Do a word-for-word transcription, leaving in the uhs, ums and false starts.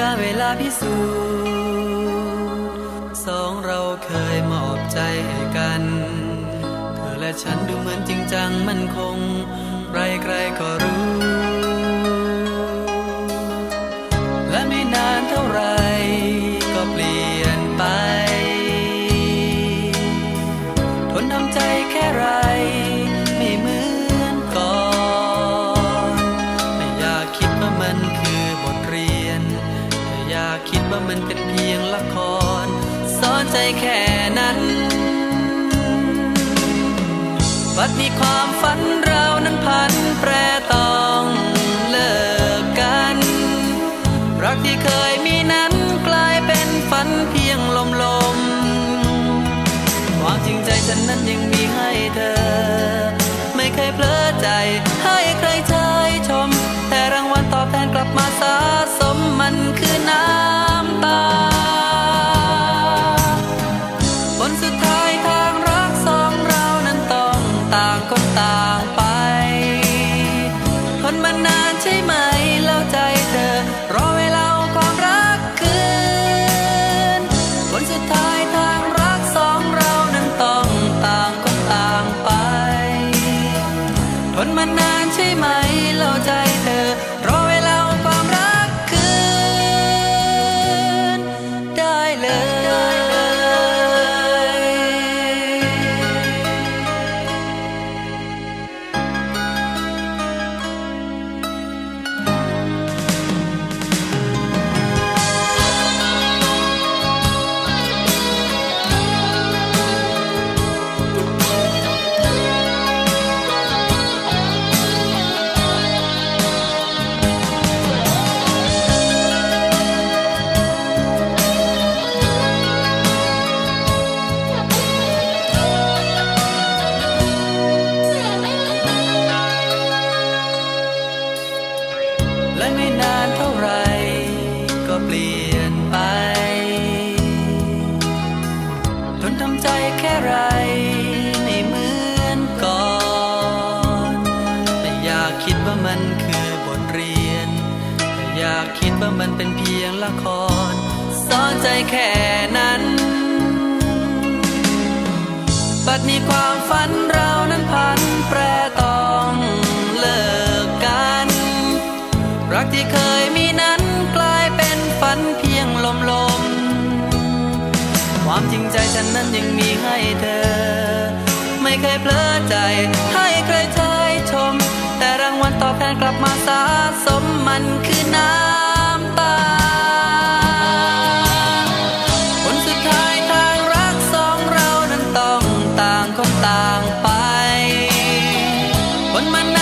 การเวลาพิสูจน์สองเราเคยมอบใจให้กันเธอและฉันดูเหมือนจริงจังมั่นคงใครๆก็รู้และไม่นานเท่าไรก็เปลี่ยนไปทนทำใจแค่ไรไม่เหมือนก่อนไม่อยากคิดว่ามันคือบทเรียนไม่อยากคิดว่ามันเป็นเพียงละครสอนใจแค่นั้นบัดนี้ความฝันเรานั้นพันแปรต้องเลิกกันรักที่เคยมีนั้นกลายเป็นฝันเพียงลมลมความจริงใจฉันนั้นยังมีให้เธอไม่เคยเพลอใจให้ใครเชยชมแต่รางวัลตอบแทนกลับมาสะสมมันคือน้ำตาผลสุดท้ายทางรักสองเรานั้นต้องต่างคนต่างไปทนมานานใช่ไหมแล้วใจเธอรอเวลาความรักคืนผลสุดท้ายทางรักสองเรานั้นต้องต่างคนต่างไปทนมานานใช่ไหมแล้วใจเธอรอเวลาความรักคืนได้เลยและไม่นานเท่าไรก็เปลี่ยนไปทนทำใจแค่ไรไม่เหมือนก่อนแต่อยากคิดว่ามันคือบทเรียนแต่อยากคิดว่ามันเป็นเพียงละครสอนใจแค่นั้นบัดนี้ความฝันเรานั้นพันแปรต้องเลิกกันรักที่เคยมีนั้นกลายเป็นฝันเพียงลมลมความจริงใจฉันนั้นยังมีให้เธอไม่เคยเพลอใจให้ใครเชยชมแต่รางวัลตอบแทนกลับมาสะสมมันคือน้ำตาผลสุดท้ายทางรักสองเรานั้นต้องต่างคนต่างไปผลมัน